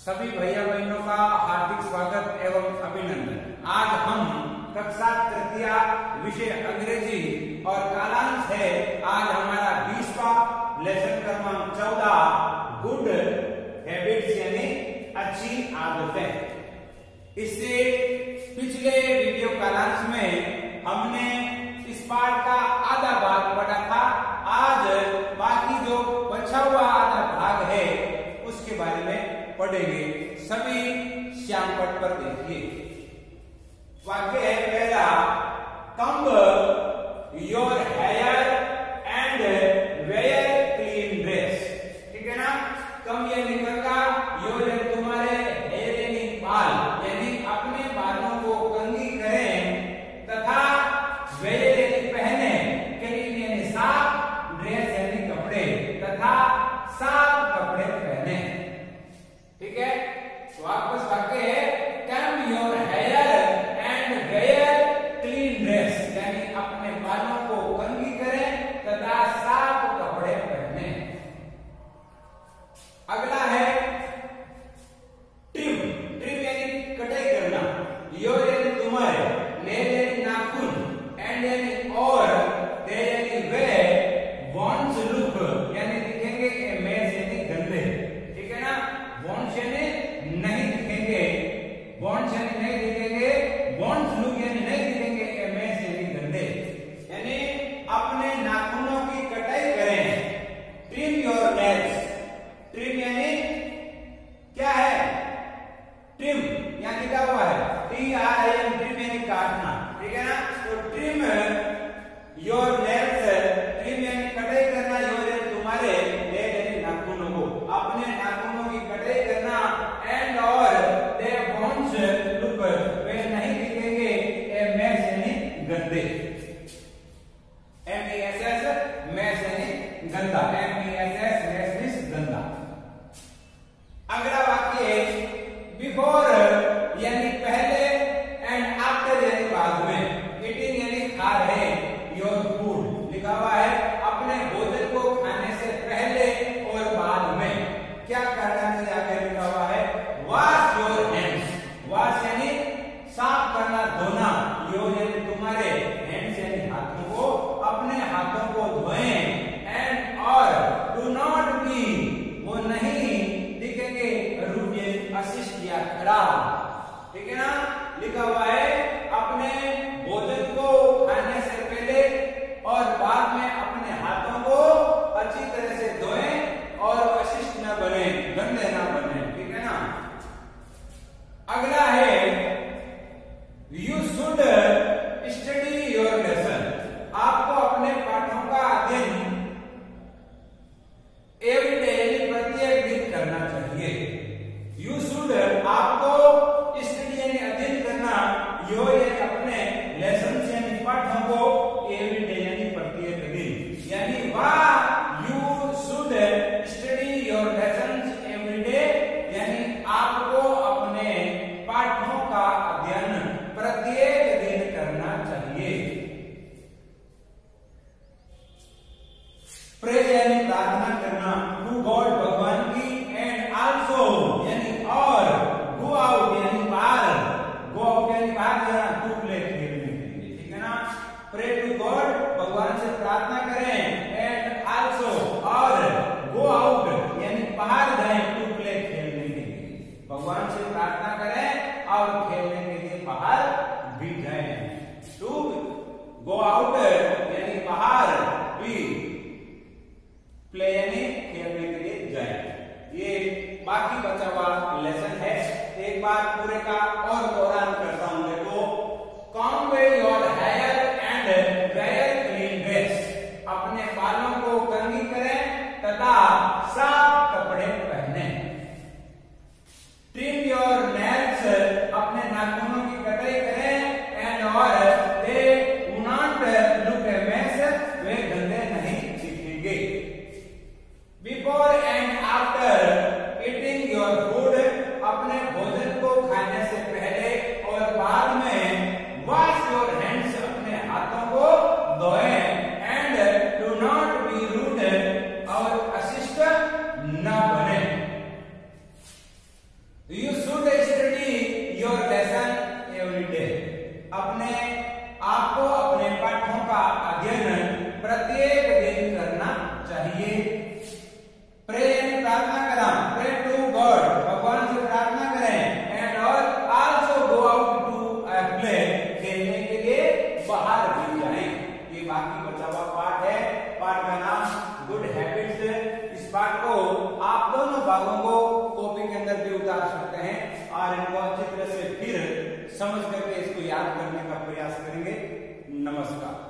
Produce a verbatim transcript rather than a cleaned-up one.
सभी भैया बहनों का हार्दिक स्वागत एवं अभिनंदन। आज हम कक्षा तृतीय विषय अंग्रेजी और कालांश है। आज हमारा बीसवां लेसन क्रमांक चौदह गुड हैबिट्स यानी अच्छी आदतें। इससे पिछले वीडियो कालांश में हमने इस पाठ का आधा भाग पढ़ा था। आज बाकी जो बचा हुआ आधा भाग है उसके बारे में पढ़ेंगे। सभी श्याम पट पर देखिए। वाक्य है पहला, comb your hair and wear clean dress. ठीक है ना। कम ये निकलगा, योर है तुम्हारे, हेयर यानी बाल, यानी अपने बालों को कंघी करें, तथा वेयर यानी पहने, क्लीन यानी साफ, ड्रेस यानी कपड़े, तथा साफ कपड़े पहने। ठीक है। तो वापस वाक्य है, comb your hair and wear clean dress, यानी अपने बालों को कंघी करें तथा साफ कपड़े पहने। अगला है ट्रिम। ट्रिम यानी कटाई करना, योर यानी तुम्हारे, नेल यानी नाखून, एंड यानी और, दे यानी वे, वॉन्ट्स लुक यानी दिखेंगे, मेज यानी गंदे। ठीक है ना। वॉन्ट्स यानी नहीं दिखेंगे, वॉन्ट्स यानी नहीं दिखेंगे, वॉन्ट्स लुक यानी नहीं दिखेंगे, मेज यानी गंदे, यानी अपने नाखूनों की कटाई करें। Trim your nails. ट्रिम यानी क्या है? ट्रिम यहां लिखा हुआ है T R I M, trim यानी काटना। ठीक है ना। तो ट्रिम योर नेल्स, ट्रिम यानी कटाई करना, योर यानी तुम्हारे, नेल यानी नाखूनों को, अपने नाखूनों की कटाई करना, एंड और दे वॉन्ट्स लुक वे नहीं दिखेंगे, ए मेस यानी गंदे, M E S S mess यानी गंदा, M E S S mess means गंदा। अगला वाक्य है बिफोर यानी पहले, एंड आफ्टर यानी बाद में, ईटिंग यानी खा रहे, योर फूड लिखा हुआ है अपने भोजन को खाने से पहले और बाद में क्या करना चाहिए, आगे लिखा हुआ है वॉश योर हैंड्स। वॉश यानी साफ करना, धोना, योर यानी तुम्हारे, हैंड्स यानी हाथों को, अपने हाथों को धोएं, एंड और डू नॉट बी वो नहीं दिखेंगे, रूड यानी अशिष्ट या खराब। ठीक है ना। लिखा हुआ है अपने भोजन को खाने से पहले और बाद में अपने हाथों को अच्छी तरह से धोएं और अशिष्ट न बने, गंदे ना बने। ठीक है ना। अगला है you should study your lesson. आपको अपने पाठों का अध्ययन एवरी डे यानी प्रत्येक दिन करना चाहिए। यू शुड आपको स्टडी यानी अध्ययन करना, योर यानी अपने, लेसन यानी पाठों को, एवरी डे यानी प्रत्येक दिन, यानी वाह you should study your lessons every day, यानी आपको अपने पाठों का अध्ययन प्रत्येक दिन करना चाहिए। प्रे यानी प्रार्थना करना, टू गॉड भगवान की, एंड आल्सो यानी और, गो आउट यानी बाहर, गो आउट यानी बाहर जाना, टू प्ले खेलने के लिए। ठीक है ना। प्रे टू गॉड भगवान से प्रार्थना करें, एंड आल्सो और, गो आउट यानी बाहर जाएं, टू प्ले खेलने के लिए। भगवान से प्रार्थना करें और खेलने के लिए बाहर भी जाएं। टू गो आउट यानी बाहर, भी प्ले यानी खेलने के लिए जाए। ये बाकी बचा हुआ लेसन है। एक बार पूरे का और दोहरान करता हूं। देखो, comb your hair and wear clean dress. अपने बालों को कंघी करें तथा साफ कपड़े पहने। ट्रिम योर नेल्स, अपने नाखूनों की कटाई करें, एंड और they not look a mess, वे गंदे नहीं दिखेंगे। Before and after eating your food, अपने भोजन को खाने से पहले और बाद में, वॉश योर हैंड्स, अपने हाथों को धोएं, and do not be rude, और अशिष्ट न बने। भागों को कॉपी के अंदर भी उतार सकते हैं और इनको अच्छी तरह से फिर समझ करके इसको याद करने का प्रयास करेंगे। नमस्कार।